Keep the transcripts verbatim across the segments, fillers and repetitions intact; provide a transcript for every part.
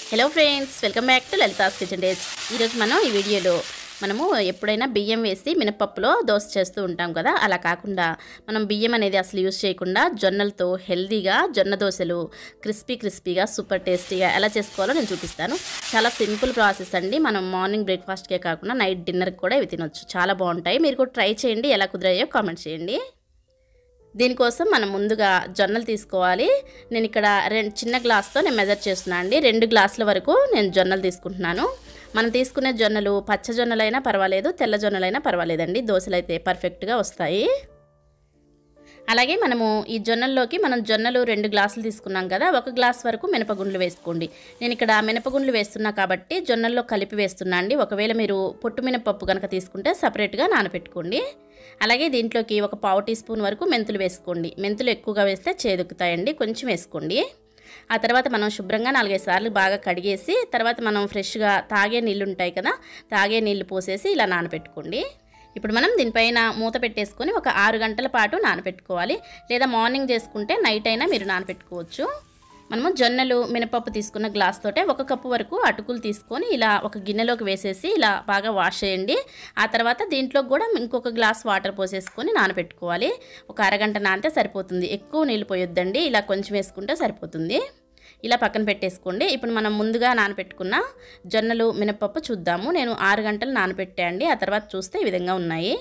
Hello friends, welcome back to Lalitha's kitchen days. ఈరోజు మనం ఈ వీడియోలో మనము ఎప్పుడైనా బియ్యం వేసి మినపప్పులో దోశ చేస్తూ ఉంటాం కదా, అలా కాకుండా మనం బియ్యం అనేది అసలు యూజ్ చేయకుండా జొన్నలతో హెల్దీగా జొన్న దోశలు క్రిస్పీ క్రిస్పీగా సూపర్ టేస్టీగా ఎలా చేసుకోవాలో నేను చూపిస్తాను. చాలా సింపుల్ ప్రాసెస్ అండి. మనం మార్నింగ్ బ్రేక్ఫాస్ట్కే కాకుండా నైట్ డిన్నర్కి కూడా ఇవి తినొచ్చు. చాలా బాగుంటాయి. మీరు కూడా ట్రై చేయండి. ఎలా కుదిరాయో కామెంట్ చేయండి. దీనికోసం మనం ముందుగా జొన్నలు తీసుకోవాలి. నేను ఇక్కడ రెండు చిన్న గ్లాస్తో నేను మెజర్ చేస్తున్నాను అండి. రెండు గ్లాసుల వరకు నేను జొన్నలు తీసుకుంటున్నాను. మనం తీసుకునే జొన్నలు పచ్చ జొన్నలైనా పర్వాలేదు, తెల్ల జొన్నలైనా పర్వాలేదండి. దోశలు అయితే పర్ఫెక్ట్గా వస్తాయి. అలాగే మనము ఈ జొన్నల్లోకి మనం జొన్నలు రెండు గ్లాసులు తీసుకున్నాం కదా, ఒక గ్లాస్ వరకు మినపగుండ్లు వేసుకోండి. నేను ఇక్కడ మినపగుండ్లు వేస్తున్నా కాబట్టి జొన్నల్లో కలిపి వేస్తున్నా అండి. ఒకవేళ మీరు పొట్టు మినపప్పు కనుక తీసుకుంటే సపరేట్గా నానబెట్టుకోండి. అలాగే దీంట్లోకి ఒక పావు టీ స్పూన్ వరకు మెంతులు వేసుకోండి. మెంతులు ఎక్కువగా వేస్తే చేదుకుతాయండి, కొంచెం వేసుకోండి. ఆ తర్వాత మనం శుభ్రంగా నాలుగైదు సార్లు బాగా కడిగేసి తర్వాత మనం ఫ్రెష్గా తాగే నీళ్ళు ఉంటాయి కదా, తాగే నీళ్ళు పోసేసి ఇలా నానబెట్టుకోండి. ఇప్పుడు మనం దీనిపైన మూత పెట్టేసుకొని ఒక ఆరు గంటల పాటు నానబెట్టుకోవాలి. లేదా మార్నింగ్ చేసుకుంటే నైట్ అయినా మీరు నానబెట్టుకోవచ్చు. మనము జొన్నలు మినపప్పు తీసుకున్న గ్లాస్ తోటే ఒక కప్పు వరకు అటుకులు తీసుకొని ఇలా ఒక గిన్నెలోకి వేసేసి ఇలా బాగా వాష్ చేయండి. ఆ తర్వాత దీంట్లో కూడా ఇంకొక గ్లాస్ వాటర్ పోసేసుకొని నానబెట్టుకోవాలి. ఒక అరగంట నానితే సరిపోతుంది. ఎక్కువ నీళ్ళు పోయొద్దండి, ఇలా కొంచెం వేసుకుంటే సరిపోతుంది. ఇలా పక్కన పెట్టేసుకోండి. ఇప్పుడు మనం ముందుగా నానబెట్టుకున్న జొన్నలు మినపప్పు చూద్దాము. నేను ఆరు గంటలు నానబెట్టాండి. ఆ తర్వాత చూస్తే ఈ విధంగా ఉన్నాయి.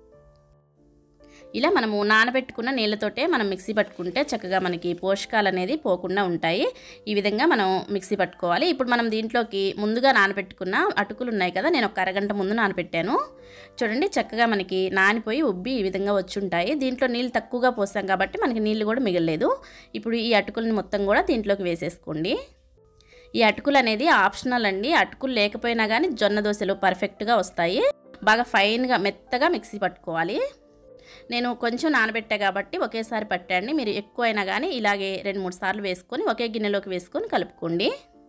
ఇలా మనము నానబెట్టుకున్న నీళ్ళతోటే మనం మిక్సీ పట్టుకుంటే చక్కగా మనకి పోషకాలు అనేది పోకుండా ఉంటాయి. ఈ విధంగా మనం మిక్సీ పట్టుకోవాలి. ఇప్పుడు మనం దీంట్లోకి ముందుగా నానబెట్టుకున్న అటుకులు ఉన్నాయి కదా, నేను ఒక అరగంట ముందు నానబెట్టాను. చూడండి, చక్కగా మనకి నానిపోయి ఉబ్బి ఈ విధంగా వచ్చి ఉంటాయి. దీంట్లో నీళ్ళు తక్కువగా పోస్తాం కాబట్టి మనకి నీళ్ళు కూడా మిగలలేదు. ఇప్పుడు ఈ అటుకులని మొత్తం కూడా దీంట్లోకి వేసేసుకోండి. ఈ అటుకులు అనేది ఆప్షనల్ అండి. అటుకులు లేకపోయినా కానీ జొన్న దోశలు పర్ఫెక్ట్గా వస్తాయి. బాగా ఫైన్గా మెత్తగా మిక్సీ పట్టుకోవాలి. నేను కొంచెం నానబెట్టా కాబట్టి ఒకేసారి పట్టండి. మీరు ఎక్కువ అయినా కానీ ఇలాగే రెండు మూడు సార్లు వేసుకొని ఒకే గిన్నెలోకి వేసుకొని కలుపుకోండి.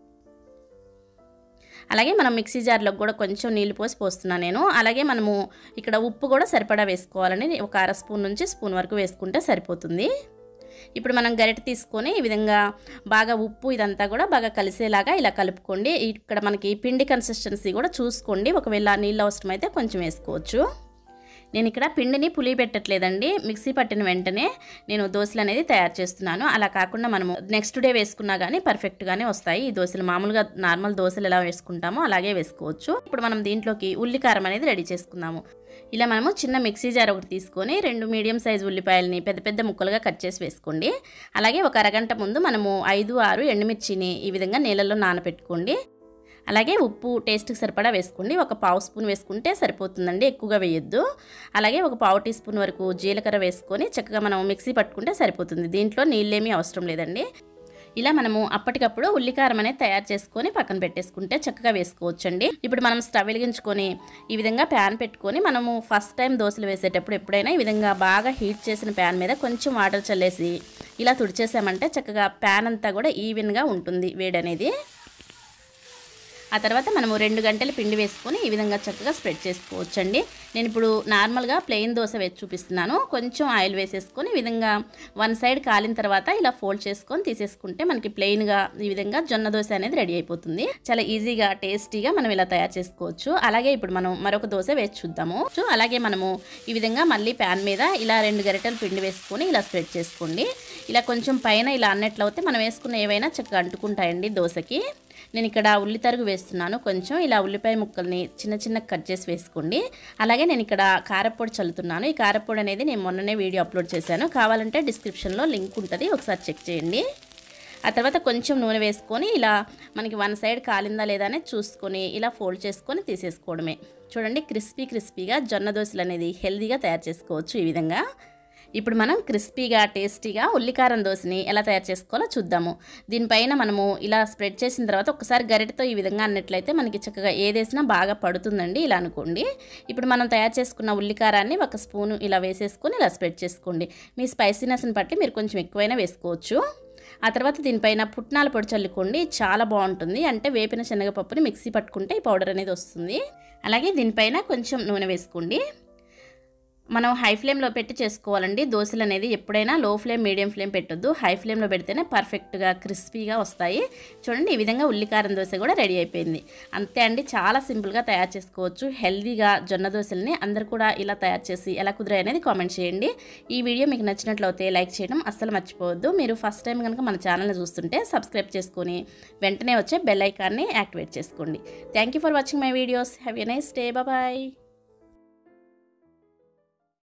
అలాగే మనం మిక్సీ జార్లోకి కూడా కొంచెం నీళ్ళు పోసి పోస్తున్నాను నేను. అలాగే మనము ఇక్కడ ఉప్పు కూడా సరిపడా వేసుకోవాలని ఒక అర స్పూన్ నుంచి స్పూన్ వరకు వేసుకుంటే సరిపోతుంది. ఇప్పుడు మనం గరిటె తీసుకొని ఈ విధంగా బాగా ఉప్పు ఇదంతా కూడా బాగా కలిసేలాగా ఇలా కలుపుకోండి. ఇక్కడ మనకి పిండి కన్సిస్టెన్సీ కూడా చూసుకోండి. ఒకవేళ నీళ్ళు అవసరమైతే కొంచెం వేసుకోవచ్చు. నేను ఇక్కడ పిండిని పులి పెట్టట్లేదండి. మిక్సీ పట్టిన వెంటనే నేను దోశలు అనేది తయారు చేస్తున్నాను. అలా కాకుండా మనము నెక్స్ట్ డే వేసుకున్నా కానీ పర్ఫెక్ట్గానే వస్తాయి ఈ దోశలు. మామూలుగా నార్మల్ దోశలు ఎలా వేసుకుంటామో అలాగే వేసుకోవచ్చు. ఇప్పుడు మనం దీంట్లోకి ఉల్లికారం అనేది రెడీ చేసుకుందాము. ఇలా మనము చిన్న మిక్సీ జార్ ఒకటి తీసుకొని రెండు మీడియం సైజు ఉల్లిపాయలని పెద్ద పెద్ద ముక్కలుగా కట్ చేసి వేసుకోండి. అలాగే ఒక అరగంట ముందు మనము ఐదు ఆరు ఎండుమిర్చిని ఈ విధంగా నీళ్ళలో నానబెట్టుకోండి. అలాగే ఉప్పు టేస్ట్కి సరిపడా వేసుకోండి. ఒక పావు స్పూన్ వేసుకుంటే సరిపోతుందండి, ఎక్కువగా వేయొద్దు. అలాగే ఒక పావు టీ స్పూన్ వరకు జీలకర్ర వేసుకొని చక్కగా మనం మిక్సీ పట్టుకుంటే సరిపోతుంది. దీంట్లో నీళ్ళేమీ అవసరం లేదండి. ఇలా మనము అప్పటికప్పుడు ఉల్లికారం అనేది తయారు చేసుకొని పక్కన పెట్టేసుకుంటే చక్కగా వేసుకోవచ్చండి. ఇప్పుడు మనం స్టవ్ వెలిగించుకొని ఈ విధంగా ప్యాన్ పెట్టుకొని మనము ఫస్ట్ టైం దోశలు వేసేటప్పుడు ఎప్పుడైనా ఈ విధంగా బాగా హీట్ చేసిన ప్యాన్ మీద కొంచెం వాటర్ చల్లేసి ఇలా తుడిచేసామంటే చక్కగా ప్యాన్ అంతా కూడా ఈవెన్గా ఉంటుంది వేడి అనేది. ఆ తర్వాత మనము రెండు గంటల పిండి వేసుకొని ఈ విధంగా చక్కగా స్ప్రెడ్ చేసుకోవచ్చండి. నేను ఇప్పుడు నార్మల్గా ప్లెయిన్ దోశ వేసి చూపిస్తున్నాను. కొంచెం ఆయిల్ వేసేసుకొని ఈ విధంగా వన్ సైడ్ కాలిన తర్వాత ఇలా ఫోల్డ్ చేసుకొని తీసేసుకుంటే మనకి ప్లెయిన్గా ఈ విధంగా జొన్న దోశ అనేది రెడీ అయిపోతుంది. చాలా ఈజీగా టేస్టీగా మనం ఇలా తయారు చేసుకోవచ్చు. అలాగే ఇప్పుడు మనం మరొక దోశ వేసి చూద్దాము. అలాగే మనము ఈ విధంగా మళ్ళీ ప్యాన్ మీద ఇలా రెండు గరిటెలు పిండి వేసుకొని ఇలా స్ప్రెడ్ చేసుకోండి. ఇలా కొంచెం పైన ఇలా అన్నట్లయితే మనం వేసుకున్న ఏవైనా చక్కగా అంటుకుంటాయండి దోశకి. నేను ఇక్కడ ఉల్లి తరుగు వేస్తున్నాను. కొంచెం ఇలా ఉల్లిపాయ ముక్కల్ని చిన్న చిన్న కట్ చేసి వేసుకోండి. అలాగే నేను ఇక్కడ కారపొడి చల్లుతున్నాను. ఈ కారపొడి అనేది నేను మొన్ననే వీడియో అప్లోడ్ చేశాను. కావాలంటే డిస్క్రిప్షన్లో లింక్ ఉంటుంది, ఒకసారి చెక్ చేయండి. ఆ తర్వాత కొంచెం నూనె వేసుకొని ఇలా మనకి వన్ సైడ్ కాలిందా లేదా అనేది చూసుకొని ఇలా ఫోల్డ్ చేసుకొని తీసేసుకోవడమే. చూడండి, క్రిస్పీ క్రిస్పీగా జొన్న దోశలు అనేది హెల్తీగా తయారు చేసుకోవచ్చు ఈ విధంగా. ఇప్పుడు మనం క్రిస్పీగా టేస్టీగా ఉల్లికారం దోశని ఎలా తయారు చేసుకోవాలో చూద్దాము. దీనిపైన మనము ఇలా స్ప్రెడ్ చేసిన తర్వాత ఒకసారి గరిటెతో ఈ విధంగా అన్నట్లయితే మనకి చక్కగా ఏదేసినా బాగా పడుతుందండి. ఇలా అనుకోండి. ఇప్పుడు మనం తయారు చేసుకున్న ఉల్లికారాన్ని ఒక స్పూను ఇలా వేసేసుకొని ఇలా స్ప్రెడ్ చేసుకోండి. మీ స్పైసీనెస్ని బట్టి మీరు కొంచెం ఎక్కువైనా వేసుకోవచ్చు. ఆ తర్వాత దీనిపైన పుట్నాల పొడి చల్లుకోండి. చాలా బాగుంటుంది. అంటే వేపిన శనగపప్పుని మిక్సీ పట్టుకుంటే ఈ పౌడర్ అనేది వస్తుంది. అలాగే దీనిపైన కొంచెం నూనె వేసుకోండి. మనం హై ఫ్లేమ్లో పెట్టి చేసుకోవాలండి. దోశలు అనేది ఎప్పుడైనా లో ఫ్లేమ్ మీడియం ఫ్లేమ్ పెట్టొద్దు. హై ఫ్లేమ్లో పెడితేనే పర్ఫెక్ట్గా క్రిస్పీగా వస్తాయి. చూడండి ఈ విధంగా ఉల్లికారం దోశ కూడా రెడీ అయిపోయింది. అంతే అండి, చాలా సింపుల్గా తయారు చేసుకోవచ్చు హెల్దీగా జొన్న దోశల్ని. అందరు కూడా ఇలా తయారు చేసి ఎలా కుదిరాయి అనేది కామెంట్ చేయండి. ఈ వీడియో మీకు నచ్చినట్లయితే లైక్ చేయడం అస్సలు మర్చిపోవద్దు. మీరు ఫస్ట్ టైం కనుక మన ఛానల్ని చూస్తుంటే సబ్స్క్రైబ్ చేసుకొని వెంటనే వచ్చే బెల్ ఐకాన్ని యాక్టివేట్ చేసుకోండి. Thank you for watching my videos. Have a nice day. Bye.